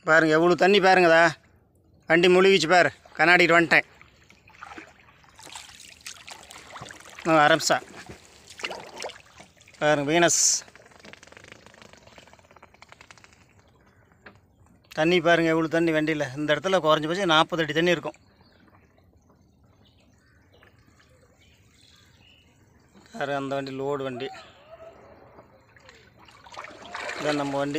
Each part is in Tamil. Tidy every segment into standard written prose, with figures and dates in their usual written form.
பாருங்கள் எவ்வளோ தண்ணி பாருங்கதா, வண்டி முழுகிச்சு பாரு. கண்ணாடிட்டு வந்துட்டேன். அரம்சா பாருங்க, வீனஸ் தண்ணி பாருங்கள் எவ்வளோ தண்ணி வண்டியில். இந்த இடத்துல குறைஞ்சபட்சம் 40 அடி தண்ணி இருக்கும். வேறு அந்த வண்டி லோடு வண்டி, இதான் நம்ம வண்டி.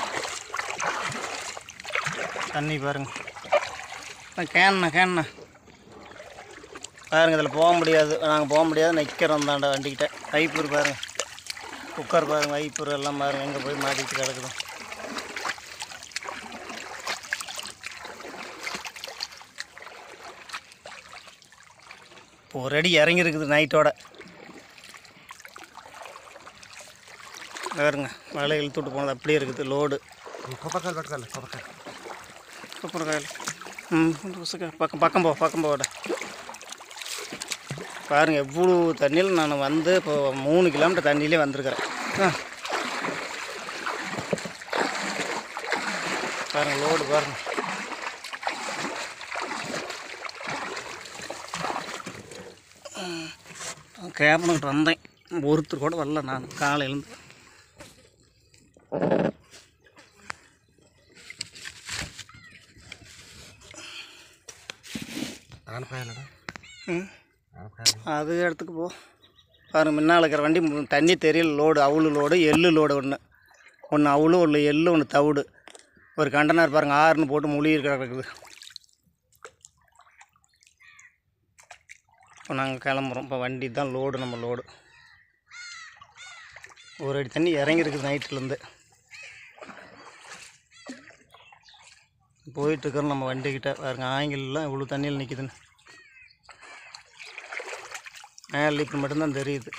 தண்ணி பாருங்கள், கேண்ணா பாருங்கள். இதில் போக முடியாது, நாங்கள் போக முடியாது, நிற்கிறோம் தாண்டா வண்டிக்கிட்ட. வைப்பூர் பாருங்கள், குக்கர் பாருங்கள், வைப்பூர் எல்லாம் பாருங்கள் எங்கே போய் மாட்டிக்கிட்டு கிடக்குது. ஒரு அடி இறங்கிருக்குது நைட்டோட. பாருங்க மழை இழுத்துட்டு போனது அப்படியே இருக்குது லோடு. கொப்பரக்காயில் பக்கம் போட பாருங்கள் எவ்வளோ தண்ணியில் நான் வந்து இப்போ 3 கிலோமீட்டர் தண்ணியிலே வந்திருக்கிறேன். பாருங்கள் லோடு பாருங்கள். கேப்பனுக்கிட்ட வந்தேன், ஒருத்தர் கூட வரல. நான் காலையிலேருந்து அது இடத்துக்கு போ. பாருங்கள் முன்னால் இருக்கிற வண்டி தண்ணி தெரியல. லோடு அவுளு லோடு, எள்ளு லோடு ஒன்று அவுளு, ஒன்று எள்ளு, ஒன்று தவிடு. ஒரு கண்டனர் பாருங்கள் 6ன்னு போட்டு முழுகி கிடக்குது. இப்போ நாங்கள் கிளம்புறோம். இப்போ வண்டி தான் லோடு, நம்ம லோடு. ஒரு அடி தண்ணி இறங்கிருக்குது நைட்லேருந்து. போயிட்டுருக்கோம் நம்ம வண்டிக்கிட்ட. பாருங்கள் ஆங்கிலெலாம் இவ்வளோ தண்ணியில் நிற்கிதுன்னு. மேலே இப்போ மட்டும்தான் தெரியுது.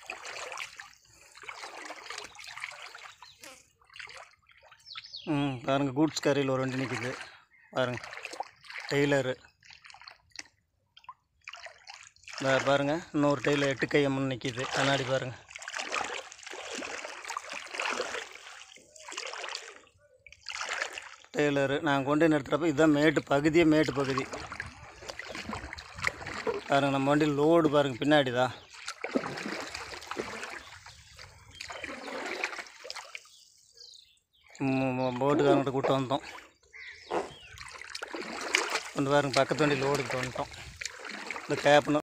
பாருங்கள் கூட்ஸ் கரையில் ஒரு வண்டி நிற்கிது பாருங்கள், டெய்லரு. பாருங்கள் இன்னொரு டெய்லர் 8 கை அம்மன் நிற்கிது. கண்ணாடி பாருங்கள். டெய்லரு நாங்கள் கொண்டு நிறுத்துகிறப்ப இதுதான் மேட்டு பகுதி பாருங்கள். நம்ம வண்டி லோடு பாருங்கள் பின்னாடி தான். போட்டுக்காரங்கிட்ட கூப்பிட்டு வந்தோம். கொண்டு பாருங்கள் பக்கத்து வண்டி லோடுக்கிட்ட வந்துட்டோம். இந்த கேப்னு